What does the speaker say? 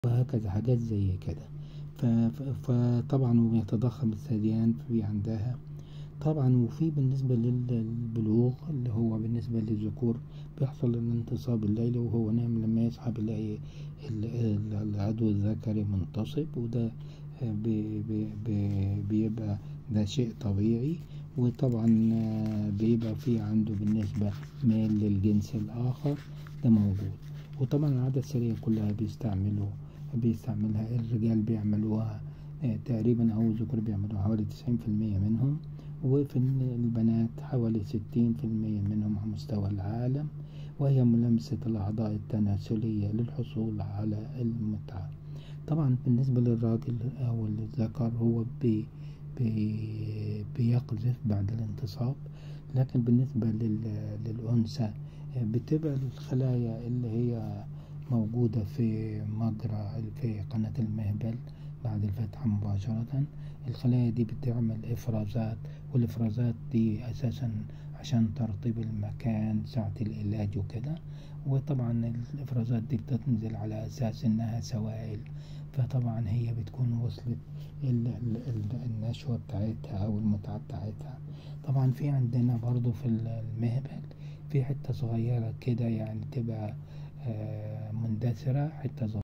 وهكذا حاجات زي كده. فطبعا ويتضخم الثديان في عندها طبعا. وفي بالنسبة للبلوغ اللي هو بالنسبة للذكور بيحصل الانتصاب الليلي، وهو نايم لما يصحى بيلاقي العضو الذكري منتصب، وده بيبقى ده شيء طبيعي. وطبعا بيبقى في عنده بالنسبة ميل للجنس الآخر، ده موجود. وطبعا العادة السرية كلها بيستعملها الرجال بيعملوها تقريبا، أو الذكور بيعملوها حوالي 90% منهم، وفي البنات حوالي 60% منهم على مستوى العالم، وهي ملامسة الأعضاء التناسلية للحصول على المتعة. طبعا بالنسبة للراجل أو الذكر هو بيقذف بعد الانتصاب، لكن بالنسبة للأنثى بتبقى الخلايا اللي هي موجودة في قناة المهبل بعد الفتحة مباشرة. الخلايا دي بتعمل إفرازات، والإفرازات دي أساسا عشان ترطيب المكان ساعة العلاج وكده. وطبعا الإفرازات دي بتنزل على أساس إنها سوائل، فطبعا هي بتكون وصلت النشوة بتاعتها أو المتعة بتاعتها. طبعا في عندنا برضو في المهبل في حتة صغيرة كده، يعني تبقى مندثرة، حتة صغيرة